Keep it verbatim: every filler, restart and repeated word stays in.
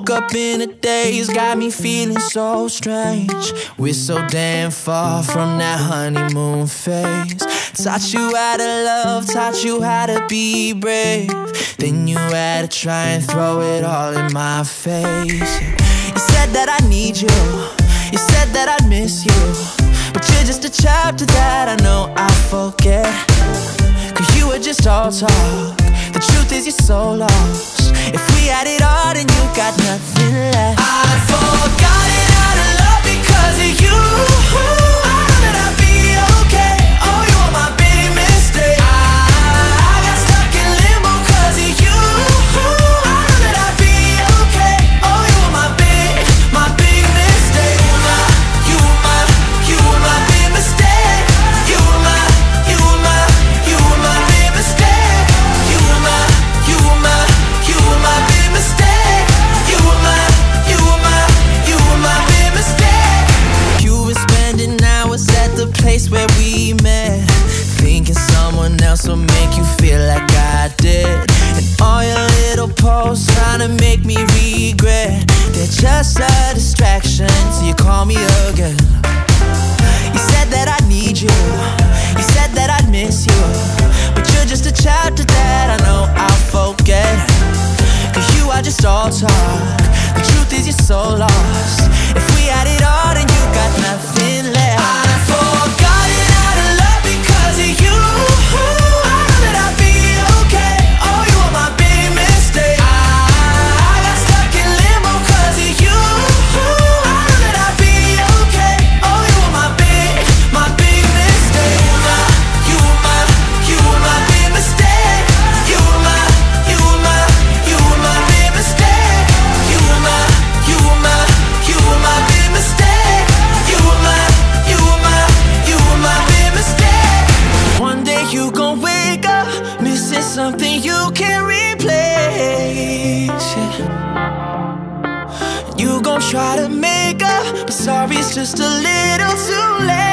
woke up in a daze, got me feeling so strange. We're so damn far from that honeymoon phase. Taught you how to love, taught you how to be brave. Then you had to try and throw it all in my face. You said that I need you, you said that I'd miss you, but you're just a chapter that I know I'll forget. Cause you were just all talk, the truth is you're so lost. If we had it all then you got nothing left. I've forgotten how to love because of you. I know that I'll be okay. Oh, you were my big mistake. I, I got stuck in limbo cause of you. I know that I'll be okay. Oh, you were my big, my big mistake. You were my, you were my big mistake. You were my, you were my, you were my big mistake. You were my, you were my, you were my big mistake. You were my, you were my, you were my big mistake. You were spending hours at the place where we met, thinking someone else will make you feel like I did. And all your little posts trying to make me regret, they're just a distraction till you call me again. You said that I need you, you said that I'd miss you, but you're just a chapter that I know I'll forget. Cause you are just all talk, the truth is you're so lost. If we had it all then you got nothing left. I've forgotten how to love because of you. I know that I'll be okay. Oh, you were my big mistake. I, I got stuck in limbo cause of you. I know that I'll be okay. Oh, you were my big, my big mistake. You were my, you were my big mistake. You were my, you were my, you were my big mistake. You were my, you were my, you were my big mistake. You were my, you were my, you were my big mistake. One day you gon' wake up missing something you can't replace. Yeah. You gon' try to make up, but sorry's just a little too late.